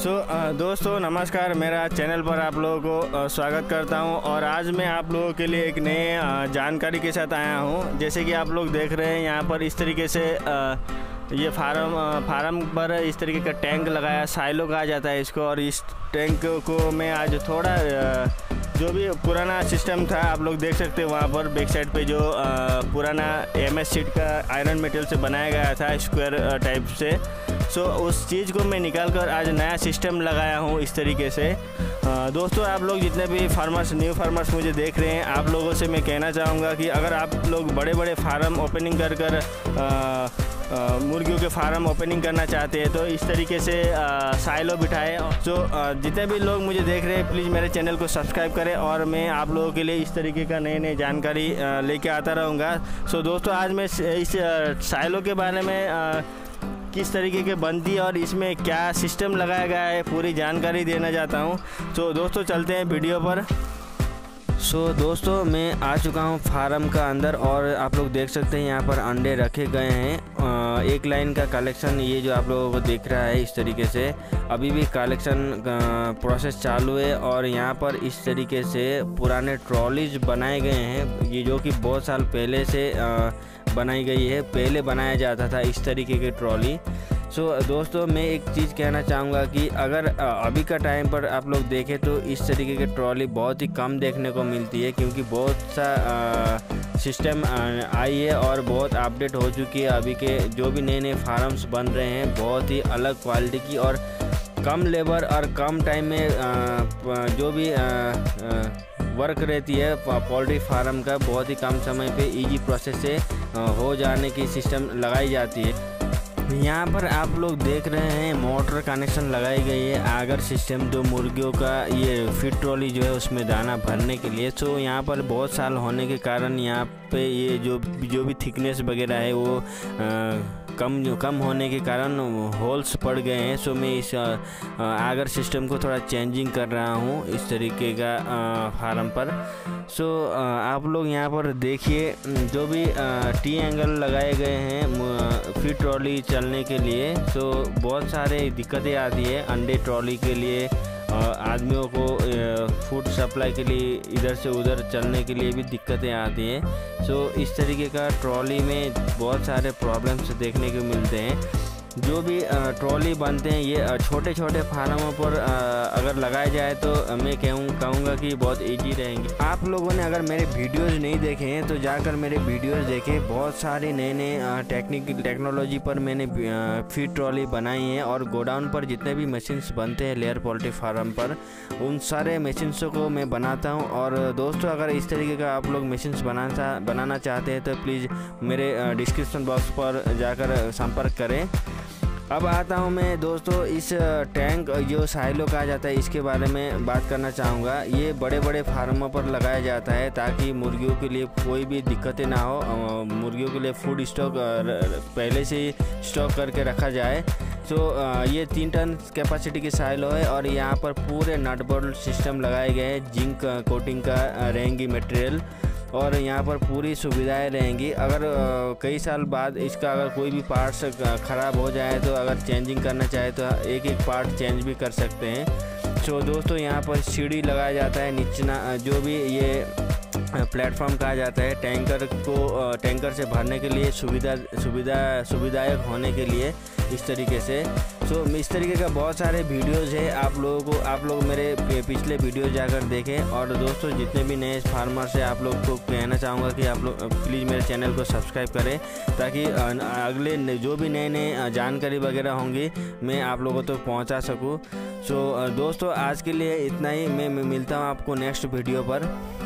दोस्तों नमस्कार, मेरा चैनल पर आप लोगों को स्वागत करता हूं। और आज मैं आप लोगों के लिए एक नए जानकारी के साथ आया हूं। जैसे कि आप लोग देख रहे हैं यहाँ पर इस तरीके से ये फार्म पर इस तरीके का टैंक लगाया, साइलो कहा जाता है इसको। और इस टैंक को मैं आज थोड़ा जो भी पुराना सिस्टम था आप लोग देख सकते हैं वहाँ पर बैक साइड पे जो पुराना एमएस शीट का आयरन मेटल से बनाया गया था स्क्वायर टाइप से। सो उस चीज़ को मैं निकाल कर आज नया सिस्टम लगाया हूँ इस तरीके से। दोस्तों आप लोग जितने भी फार्मर्स न्यू फार्मर्स मुझे देख रहे हैं, आप लोगों से मैं कहना चाहूँगा कि अगर आप लोग बड़े बड़े फार्म ओपनिंग कर मुर्गियों के फार्म ओपनिंग करना चाहते हैं तो इस तरीके से साइलो बिठाएं। तो जितने भी लोग मुझे देख रहे हैं प्लीज़ मेरे चैनल को सब्सक्राइब करें और मैं आप लोगों के लिए इस तरीके का नई जानकारी लेके आता रहूँगा। सो दोस्तों आज मैं इस साइलो के बारे में किस तरीके के बनती है और इसमें क्या सिस्टम लगाया गया है पूरी जानकारी देना चाहता हूँ। तो दोस्तों चलते हैं वीडियो पर। दोस्तों मैं आ चुका हूँ फार्म का अंदर और आप लोग देख सकते हैं यहाँ पर अंडे रखे गए हैं। एक लाइन का कलेक्शन ये जो आप लोगों को दिख रहा है इस तरीके से अभी भी कलेक्शन प्रोसेस चालू है। और यहाँ पर इस तरीके से पुराने ट्रॉलीज बनाए गए हैं, ये जो कि बहुत साल पहले से बनाई गई है। पहले बनाया जाता था इस तरीके की ट्रॉली। दोस्तों मैं एक चीज़ कहना चाहूँगा कि अगर अभी का टाइम पर आप लोग देखें तो इस तरीके की ट्रॉली बहुत ही कम देखने को मिलती है, क्योंकि बहुत सा सिस्टम आई है और बहुत अपडेट हो चुकी है। अभी के जो भी नए फार्म्स बन रहे हैं बहुत ही अलग क्वालिटी की और कम लेबर और कम टाइम में जो भी वर्क रहती है पोल्ट्री फार्म का बहुत ही कम समय पे इजी प्रोसेस से हो जाने की सिस्टम लगाई जाती है। यहाँ पर आप लोग देख रहे हैं मोटर कनेक्शन लगाई गई है आगर सिस्टम जो मुर्गियों का ये फीड ट्रॉली जो है उसमें दाना भरने के लिए। यहाँ पर बहुत साल होने के कारण यहाँ पे ये जो भी थिकनेस वगैरह है वो कम होने के कारण होल्स पड़ गए हैं। मैं इस आगर सिस्टम को थोड़ा चेंजिंग कर रहा हूँ इस तरीके का फार्म पर। आप लोग यहाँ पर देखिए जो भी टी एंगल लगाए गए हैं फीड ट्रॉली चलने के लिए। बहुत सारे दिक्कतें आती है अंडे ट्रॉली के लिए, आदमियों को फूड सप्लाई के लिए इधर से उधर चलने के लिए भी दिक्कतें आती हैं। इस तरीके का ट्रॉली में बहुत सारे प्रॉब्लम्स देखने को मिलते हैं। जो भी ट्रॉली बनते हैं ये छोटे छोटे फार्मों पर अगर लगाया जाए तो मैं कहूँगा कि बहुत इजी रहेंगे। आप लोगों ने अगर मेरे वीडियोज़ नहीं देखे हैं तो जाकर मेरे वीडियोज़ देखें। बहुत सारे नए टेक्नोलॉजी पर मैंने फीड ट्रॉली बनाई है और गोडाउन पर जितने भी मशीन्स बनते हैं लेयर पोल्ट्री फार्म पर उन सारे मशीन्सों को मैं बनाता हूं। और दोस्तों अगर इस तरीके का आप लोग मशीन्स बनाना चाहते हैं तो प्लीज़ मेरे डिस्क्रिप्शन बॉक्स पर जाकर संपर्क करें। अब आता हूं मैं दोस्तों इस टैंक जो साइलो कहा जाता है इसके बारे में बात करना चाहूँगा। ये बड़े बड़े फार्मों पर लगाया जाता है ताकि मुर्गियों के लिए कोई भी दिक्कतें ना हो, मुर्गियों के लिए फूड स्टॉक पहले से ही स्टॉक करके रखा जाए। ये 3 टन कैपेसिटी की साइलो है और यहाँ पर पूरे नट बोल्ट सिस्टम लगाए गए हैं, जिंक कोटिंग का रहेंगी मटेरियल और यहाँ पर पूरी सुविधाएं रहेंगी। अगर कई साल बाद इसका अगर कोई भी पार्ट्स ख़राब हो जाए तो अगर चेंजिंग करना चाहे तो एक पार्ट चेंज भी कर सकते हैं। दोस्तों यहाँ पर सीढ़ी लगाया जाता है नीचे जो भी ये प्लेटफॉर्म कहा जाता है टैंकर से भरने के लिए सुविधायक होने के लिए इस तरीके से। इस तरीके का बहुत सारे वीडियोज़ है, आप लोग मेरे पिछले वीडियो जाकर देखें। और दोस्तों जितने भी नए फार्मर्स हैं आप लोग को कहना चाहूँगा कि आप लोग प्लीज़ मेरे चैनल को सब्सक्राइब करें ताकि अगले जो भी नए जानकारी वगैरह होंगी मैं आप लोगों तक पहुँचा सकूँ। दोस्तों आज के लिए इतना ही, मैं मिलता हूँ आपको नेक्स्ट वीडियो पर।